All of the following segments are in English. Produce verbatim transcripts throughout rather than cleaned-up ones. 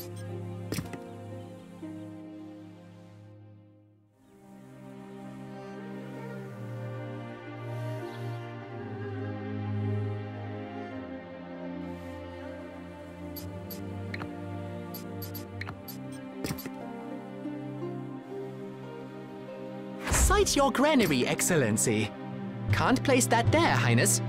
Cite your granary, Excellency. Can't place that there, Highness.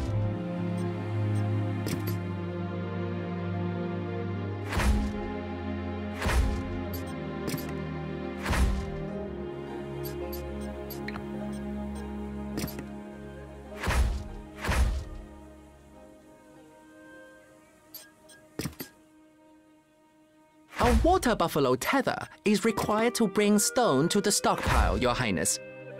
A water buffalo tether is required to bring stone to the stockpile, Your Highness.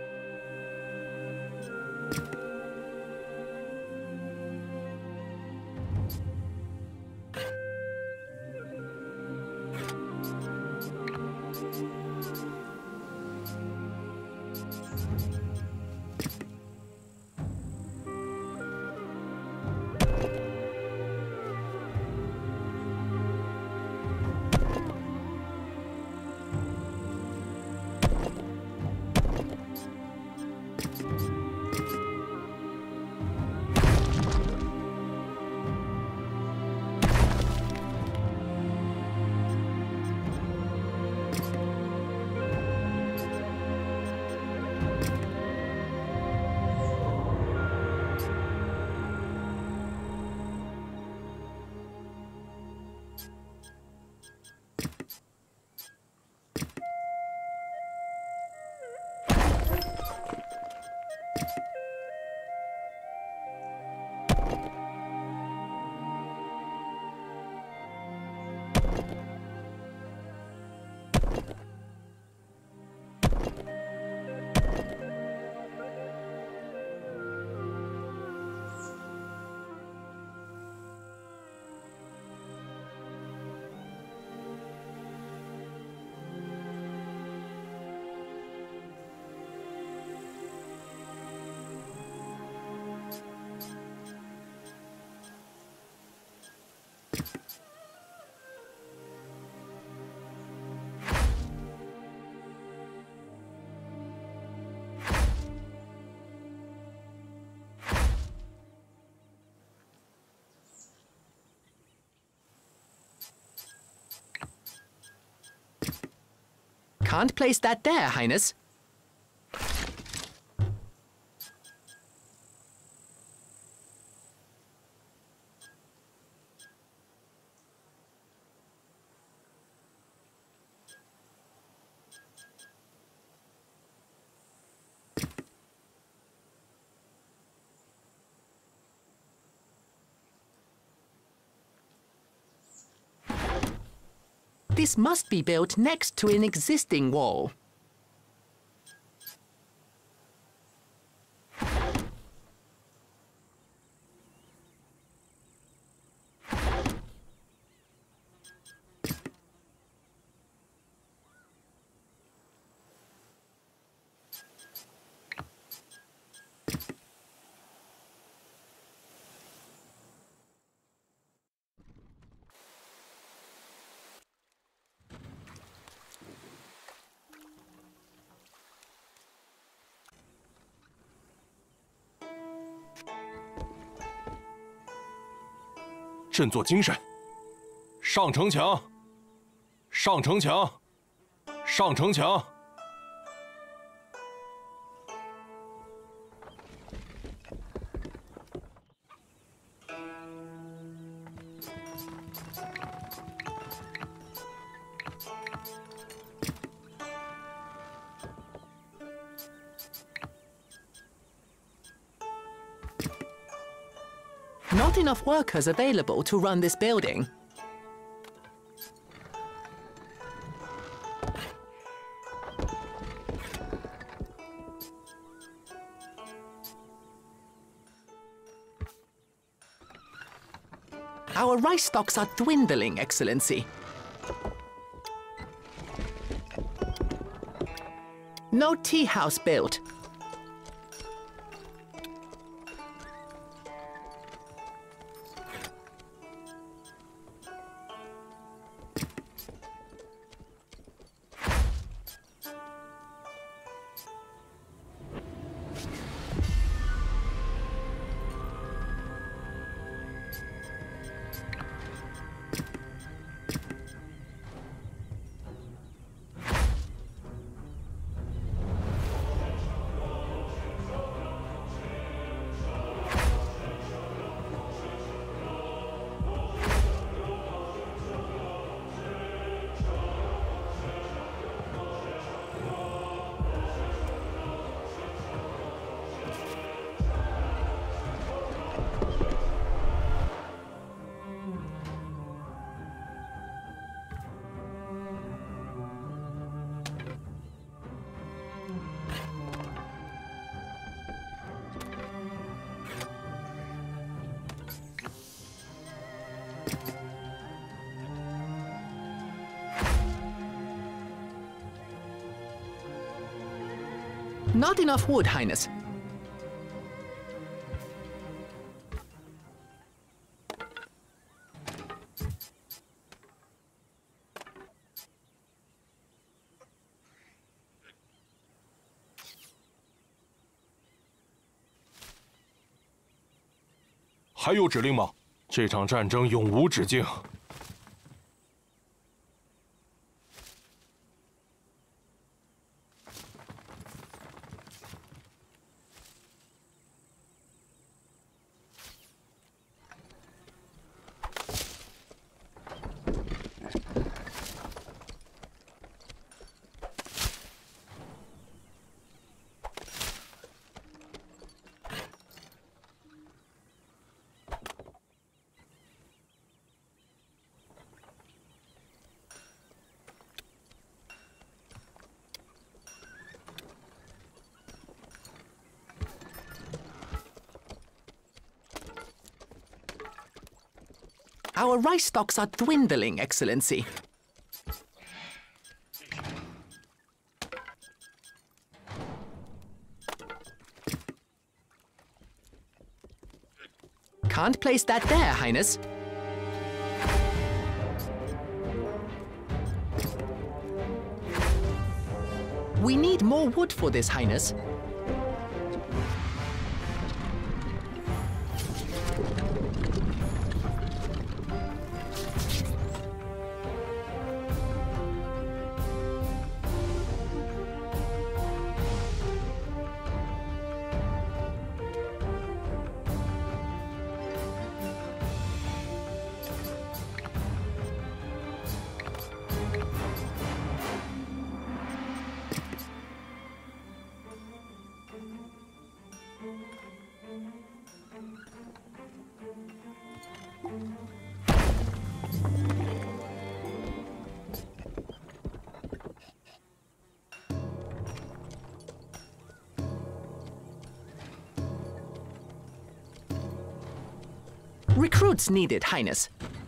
Can't place that there, Highness. This must be built next to an existing wall. 振作精神，上城墙，上城墙，上城墙。 Not enough workers available to run this building. Our rice stocks are dwindling, Excellency. No tea house built. Not enough wood, Highness. “还有指令吗？这场战争永无止境。” Our rice stocks are dwindling, Excellency. Can't place that there, Highness. We need more wood for this, Highness. Recruits needed, Highness.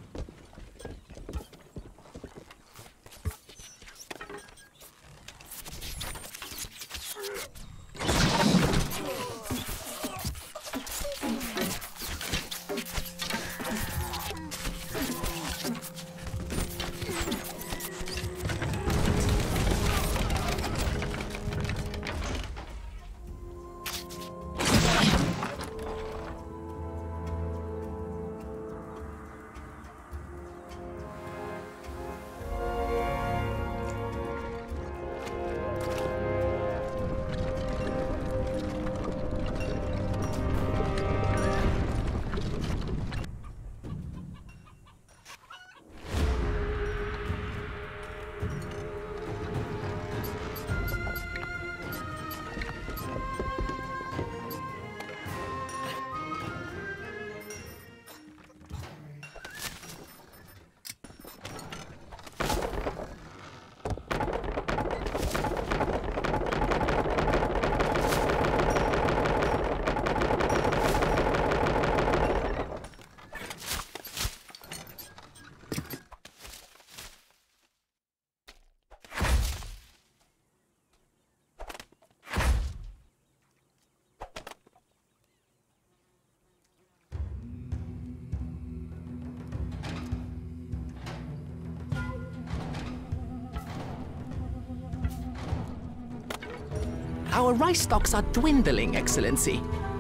Our rice stocks are dwindling, Excellency.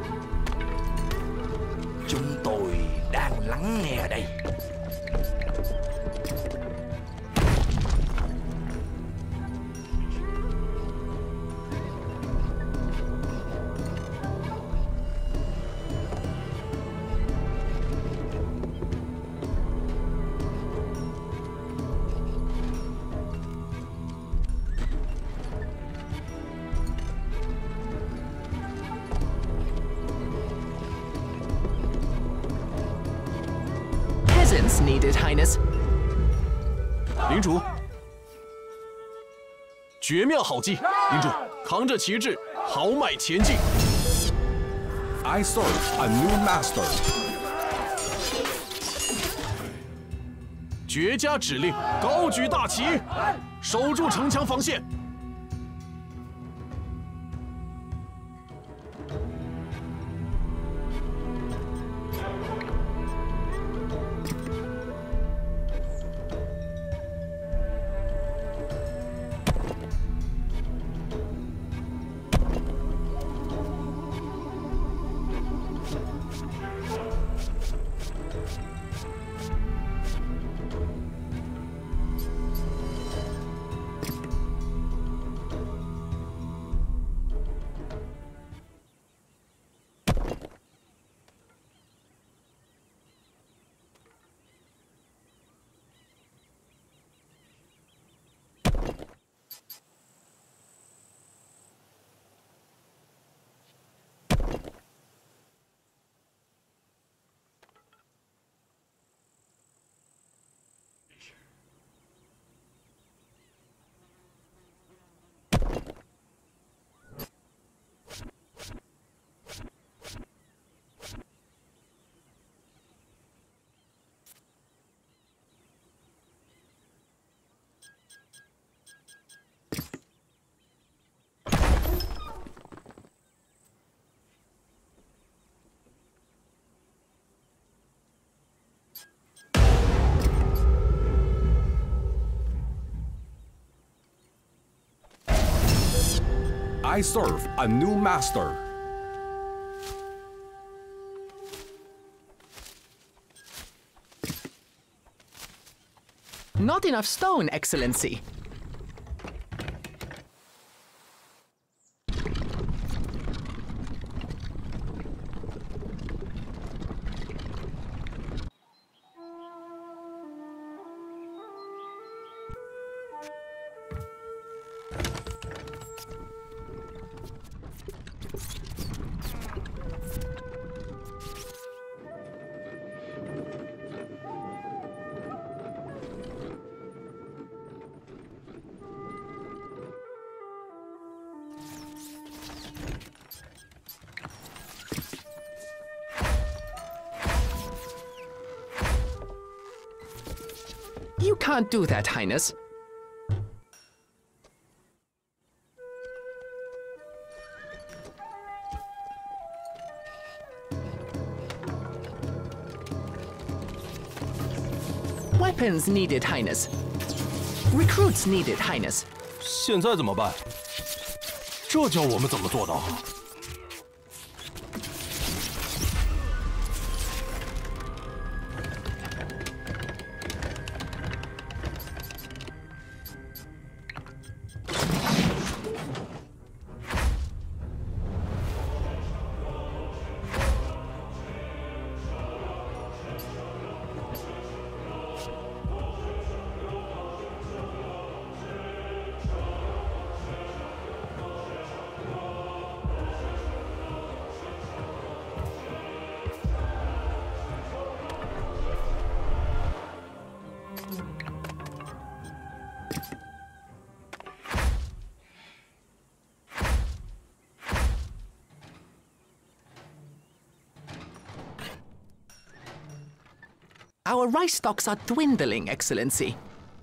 Chúng tôi đang lắng nghe ở đây. Peasants needed, Highness. 领主，绝妙好计！领主，扛着旗帜，豪迈前进。 I serve a new master. 绝佳指令，高举大旗，守住城墙防线。 I serve a new master. Not enough stone, Excellency. You can't do that, Highness. Weapons needed, Highness. Recruits needed, Highness. 现在怎么办？这叫我们怎么做到？ Our rice stocks are dwindling, Excellency.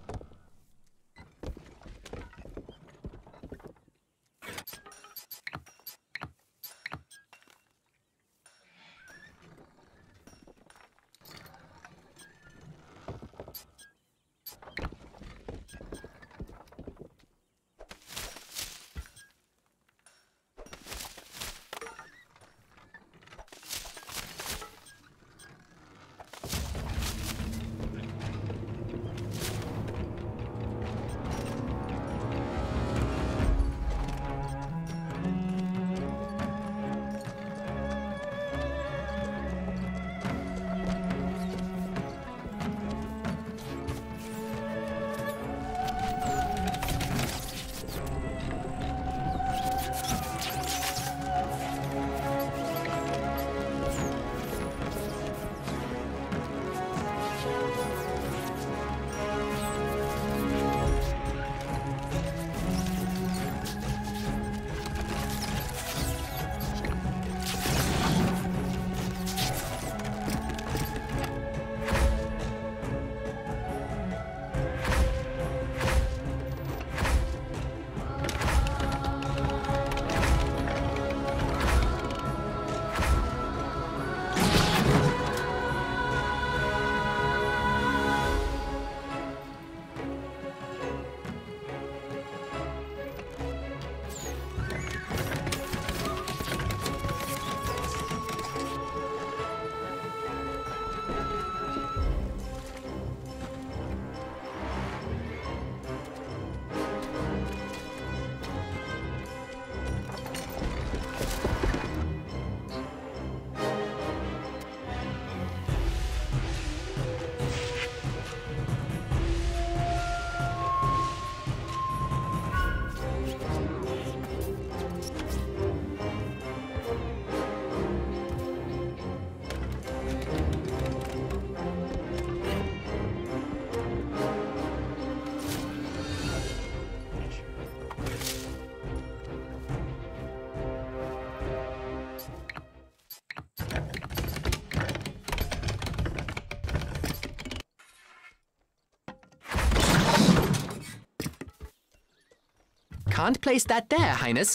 Can't place that there, Highness.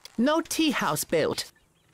No tea house built.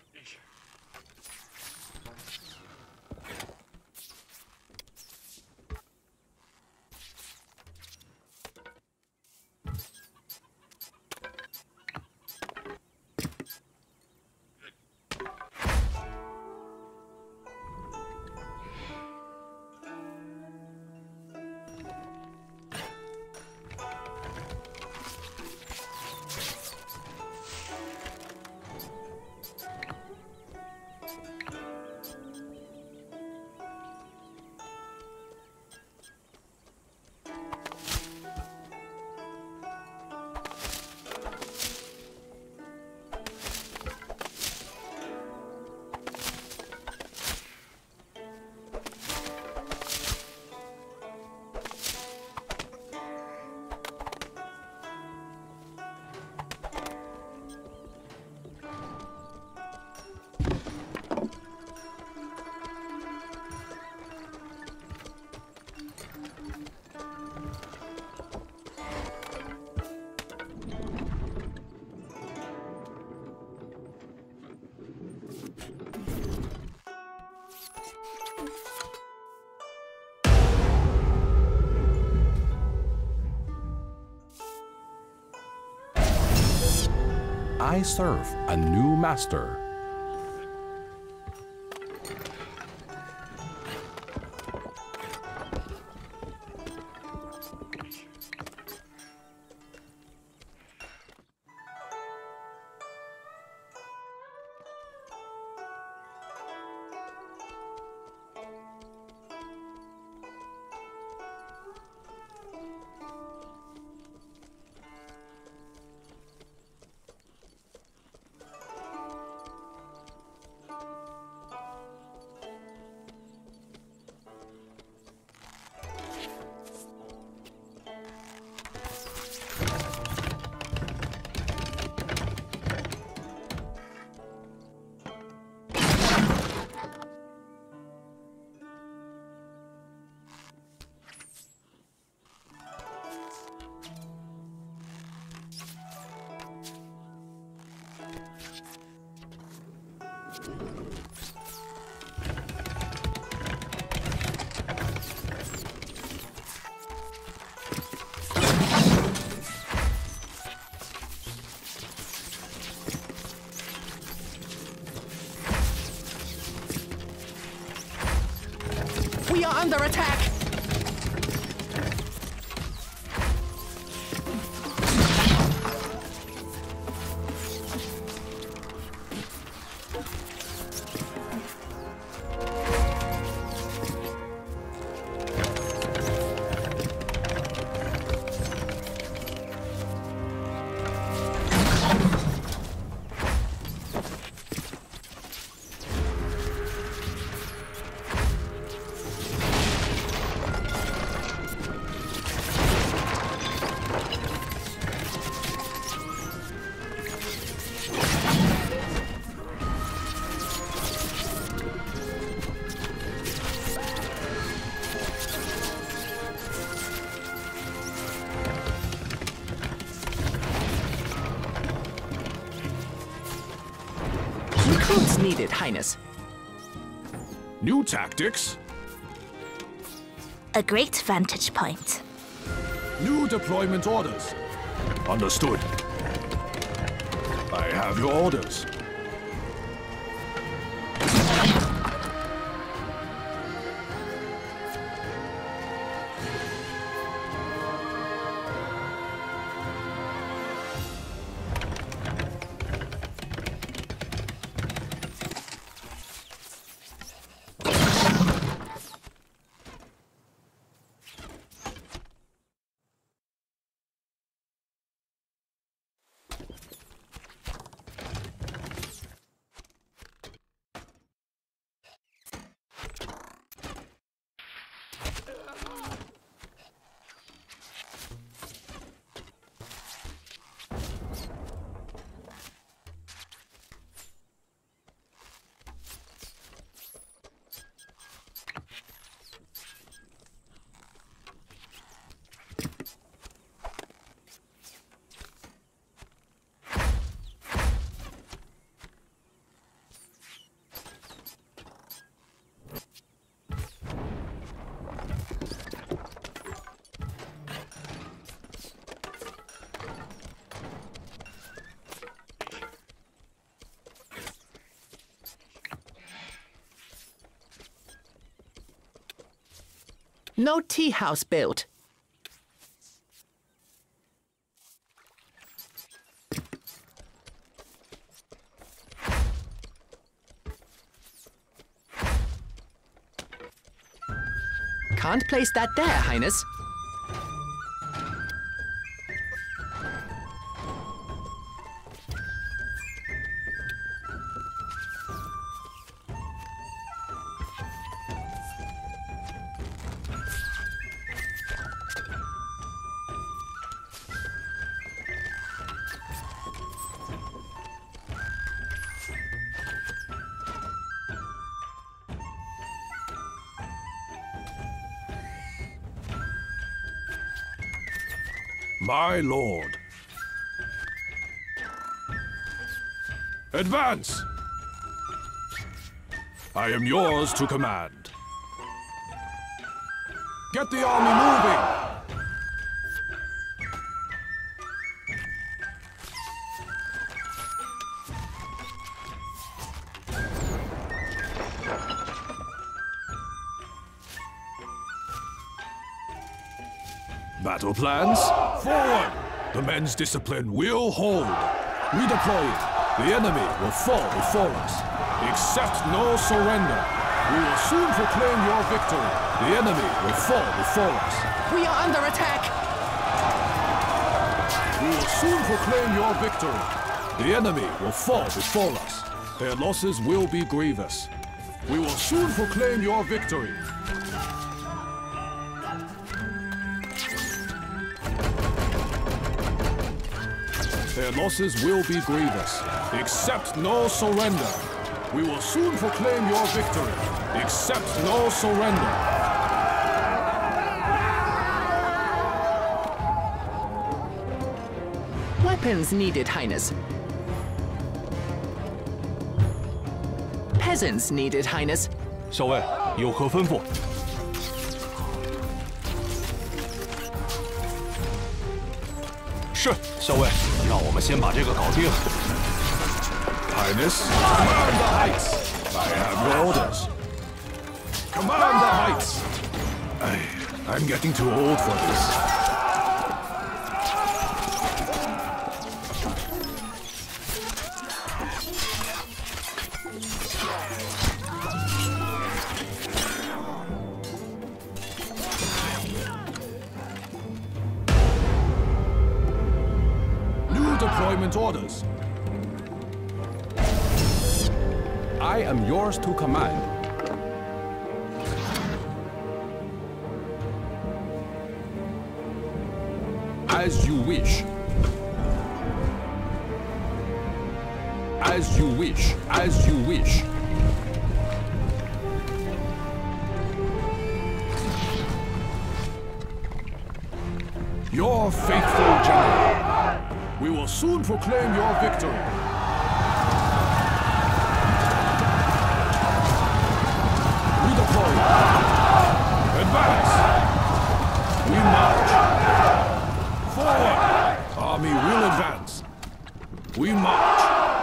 I serve a new master. We are under attack! Recruits needed, Highness. New tactics. A great vantage point. New deployment orders. Understood. I have your orders. No tea house built. Can't place that there, Highness. My lord. Advance! I am yours to command. Get the army moving! Battle plans? Forward! The men's discipline will hold. Redeploying. The enemy will fall before us. Accept no surrender. We will soon proclaim your victory. The enemy will fall before us. We are under attack! We will soon proclaim your victory. The enemy will fall before us. Their losses will be grievous. We will soon proclaim your victory. Their losses will be grievous. Accept no surrender. We will soon proclaim your victory. Accept no surrender. Weapons needed, Highness. Peasants needed, Highness. 校尉有何吩咐？ 是，校尉，让我们先把这个搞定。 Highness, command the heights. I have your orders. Command the heights. I, I'm getting too old for this. New deployment orders. I am yours to command. As you wish. As you wish. As you wish. Your faithful general. We will soon proclaim your victory. Redeploy. Advance. We march. Forward. Army will advance. We march.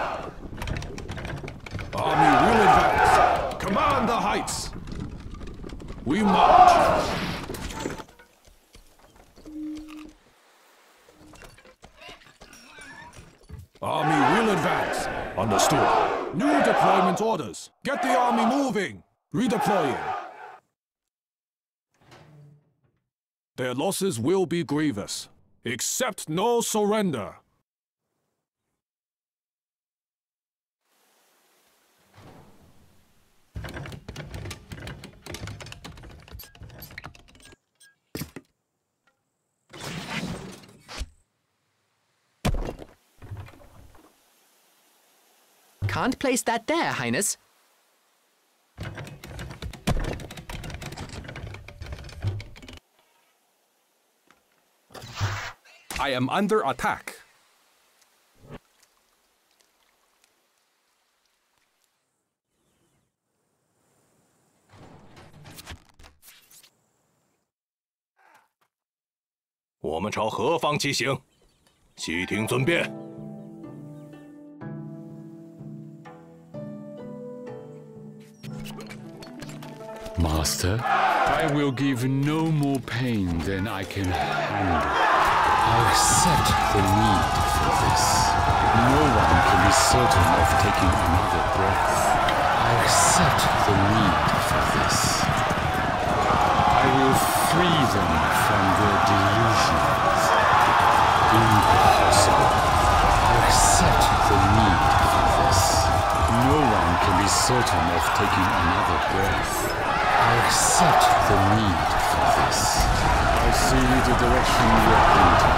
Army will advance. Command the heights. We march. Army will advance. Understood. New deployment orders. Get the army moving. Redeploying. Their losses will be grievous. Accept no surrender. Can't place that there, Highness. I am under attack. "我们朝何方骑行？悉听尊便。 March. Master, I will give no more pain than I can handle. I accept the need for this. No one can be certain of taking another breath. I accept the need for this. I will free them from their delusions. Impossible. I accept the need for this. No one can be certain of taking another breath. I accept the need for this. I see the direction you are pointing.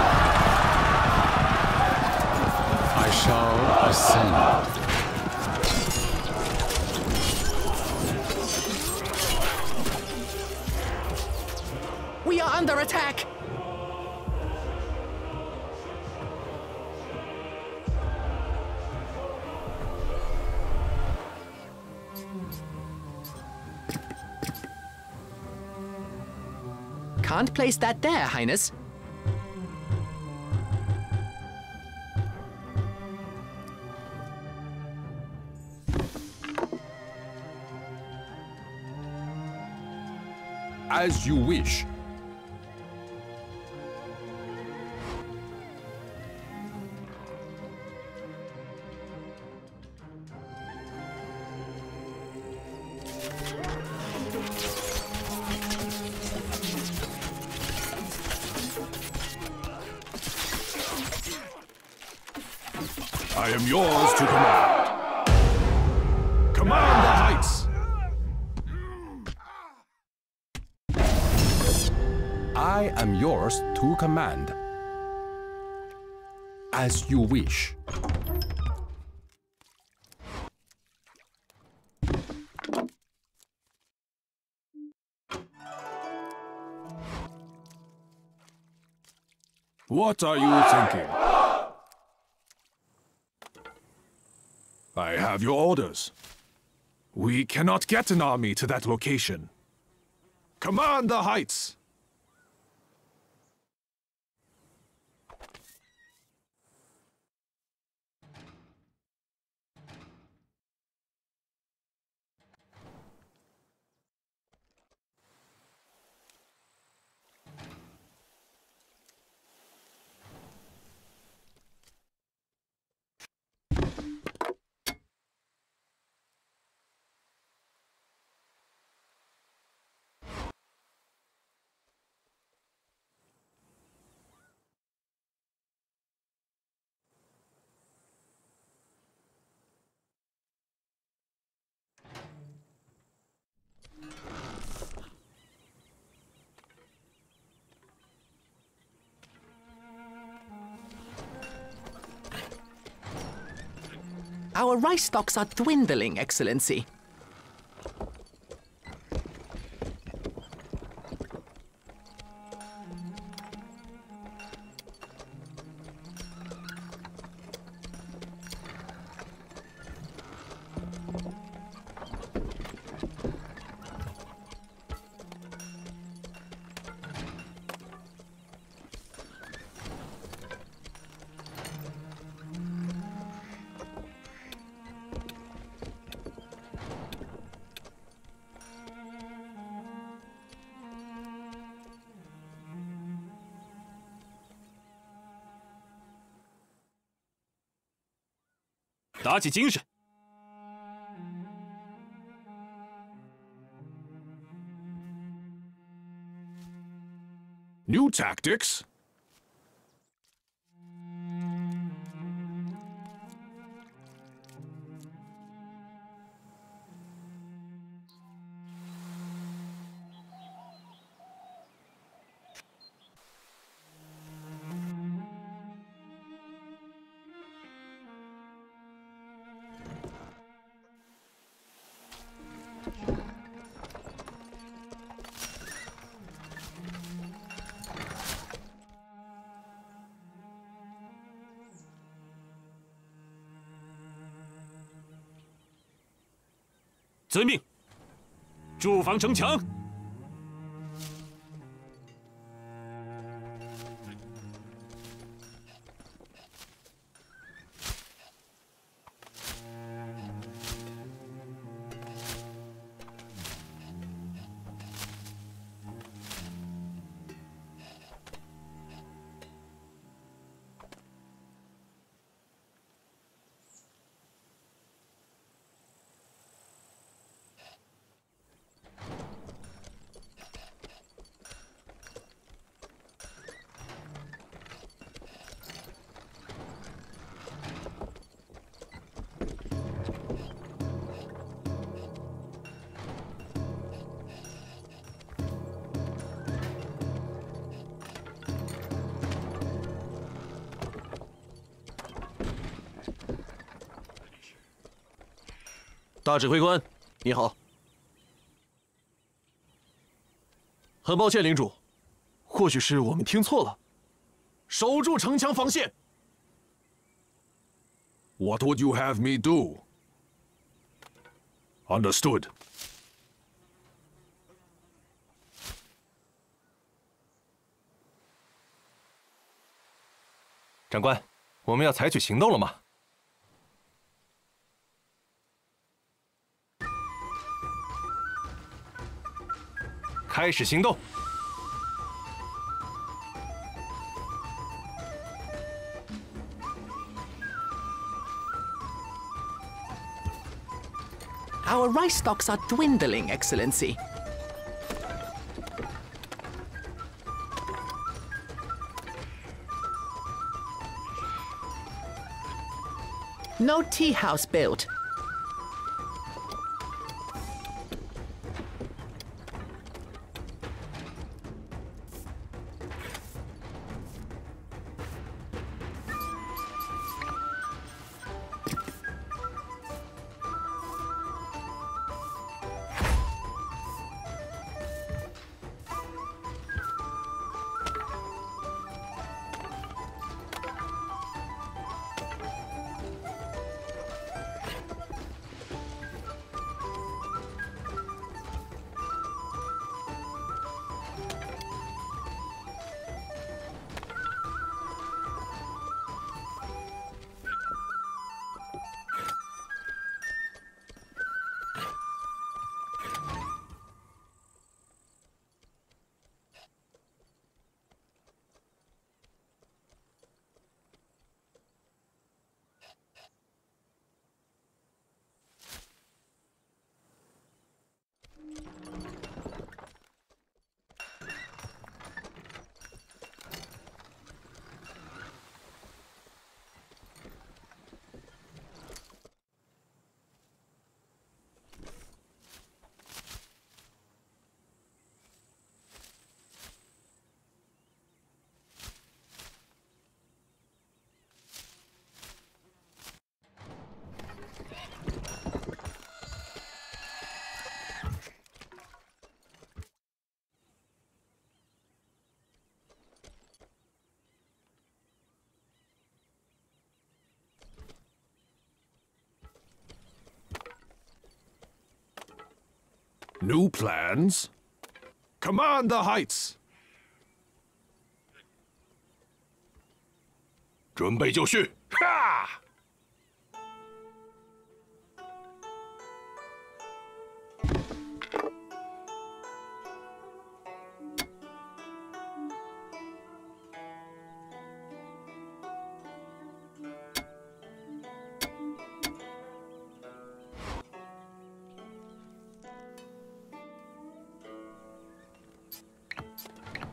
I shall ascend. We are under attack! Can't place that there, Highness. As you wish. I am yours to command. Command the heights! I am yours to command. As you wish. What are you thinking? I have your orders. We cannot get an army to that location. Command the heights! Our rice stocks are dwindling, Excellency. New tactics? 遵命，驻防城墙。 大指挥官，你好。很抱歉，领主，或许是我们听错了。守住城墙防线。 What would you have me do? Understood. 长官，我们要采取行动了吗？开始行动！ Our rice stocks are dwindling, Excellency. No tea house built. New plans? Command the heights! 准备就绪！哈！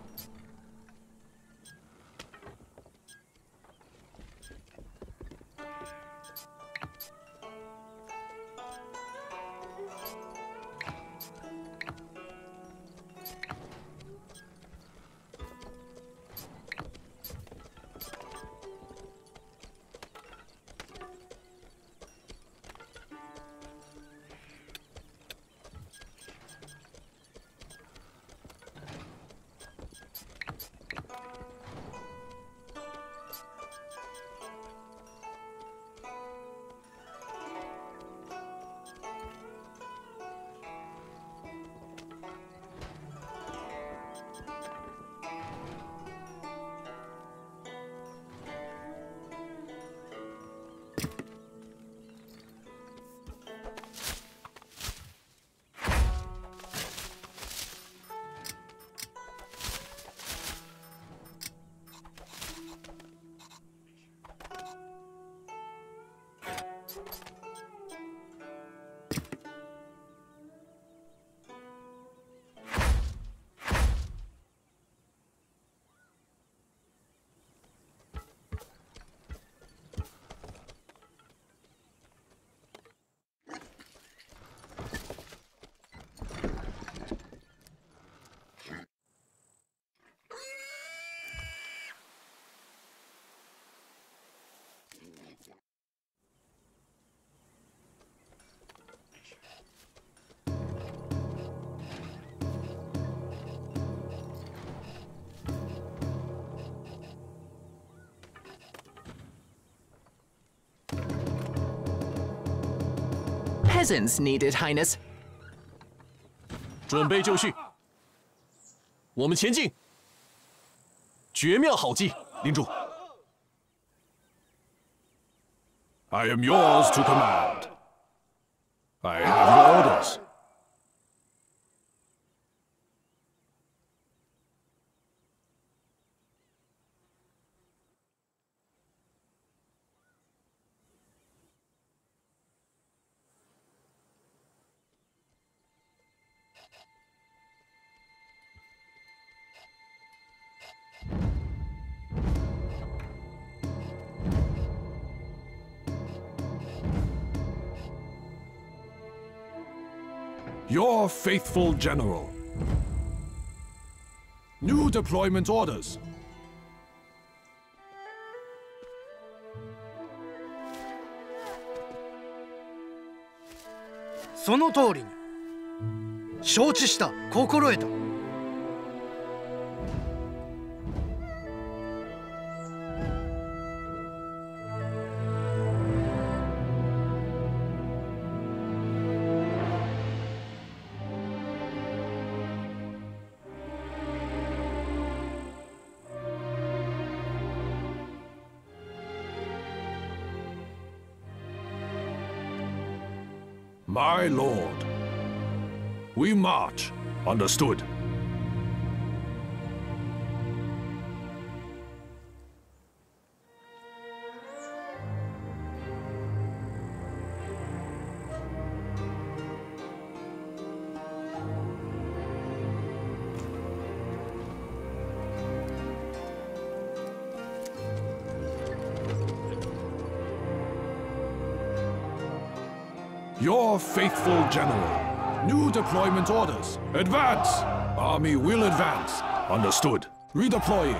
New presence needed, Highness. 准备就绪，我们前进。绝妙好计，领主。 I am yours to command. I have your orders. Your faithful general. New deployment orders. その通りに。承知した。心得た。 My lord. We march. Understood. Your faithful general. New deployment orders. Advance! Army will advance. Understood. Redeploying.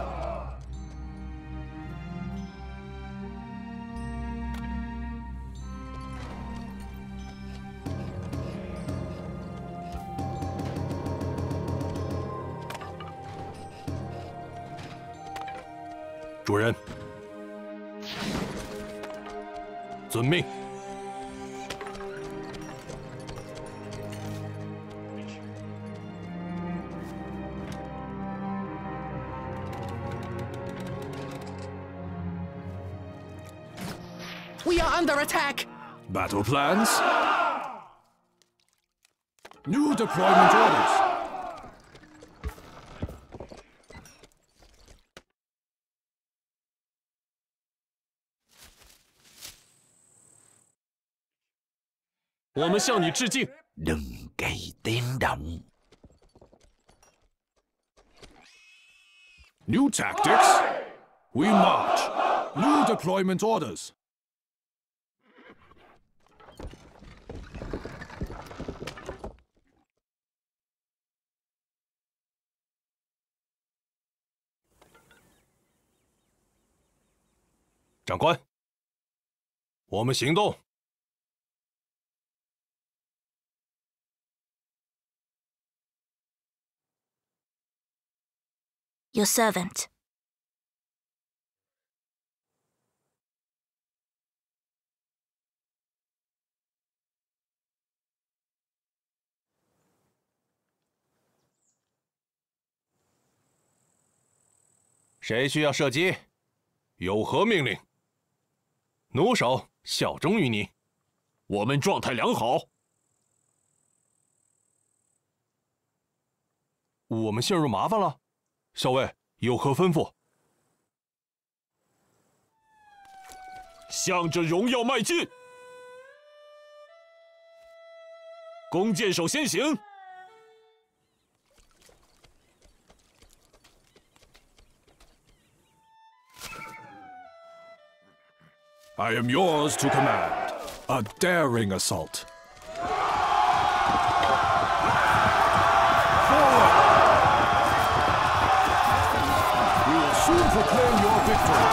Chủ人，遵命。 We are under attack! Battle plans? New deployment orders. We 我们向你致敬。 Đừng gây tiếng động. New tactics. We march. New deployment orders. "长官，我们行动。 Your servant. 谁需要射击？有何命令？弩手效忠于你。 我们状态良好。 我们陷入麻烦了，校尉有何吩咐？ 向着荣耀迈进。弓箭手先行。 I am yours to command. A daring assault. Forward! We will soon proclaim your victory.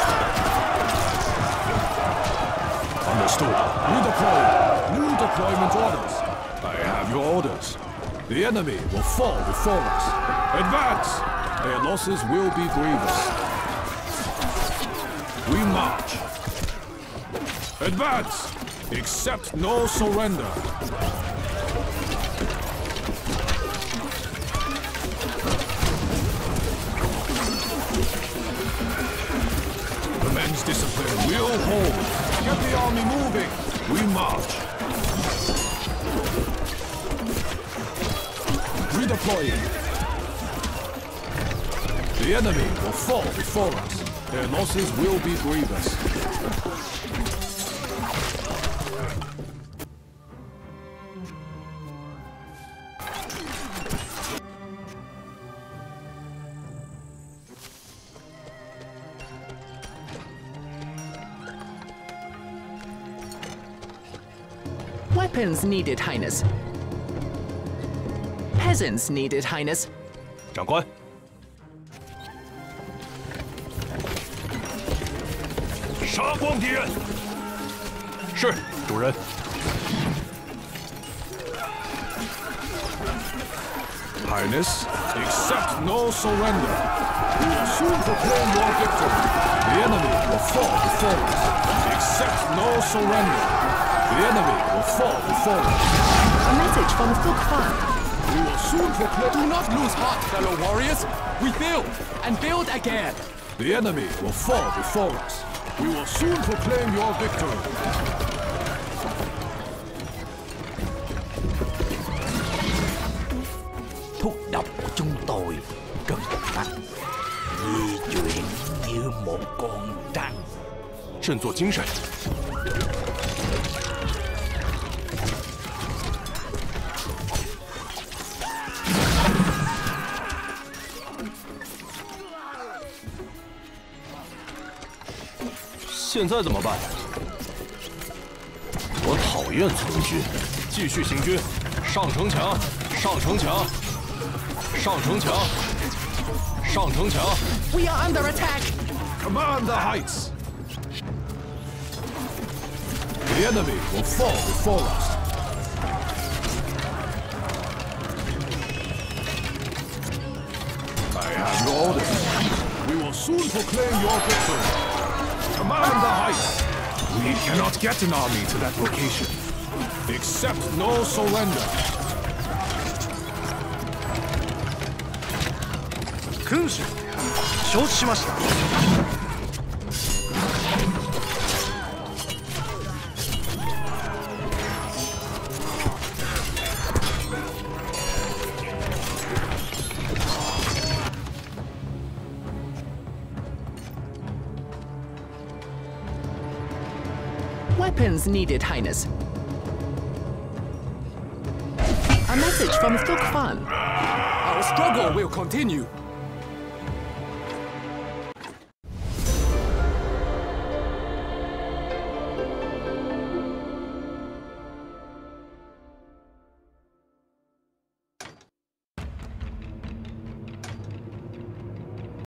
Understood. Redeploy. New deployment orders. I have your orders. The enemy will fall before us. Advance! Their losses will be grievous. We march. Advance! Accept no surrender. The men's discipline will hold. Get the army moving. We march. Redeploying. The enemy will fall before us. Their losses will be grievous. Weapons needed, Highness. Peasants needed, Highness. 长官，杀光敌人。是，主人。 Highness, accept no surrender. We will soon proclaim your victory. The enemy will fall before us. Accept no surrender. The enemy will fall before us. A message from Thuk Fan. We will soon proclaim... Do not lose heart, fellow warriors. We build and build again. The enemy will fall before us. We will soon proclaim your victory. Thuốc độc của chúng tôi rất mạnh, di chuyển như một con trăng. 振作精神。现在怎么办？我讨厌从军，继续行军，上城墙，上城墙，上城墙，上城墙。 We are under attack. Command the heights. The enemy will fall before us. I have your orders. We will soon proclaim your victory. Command the heights. We cannot get an army to that location. Accept no surrender. 君主、承知しました。 Weapons needed, Highness. A message from Thuk Fan. Our struggle will continue.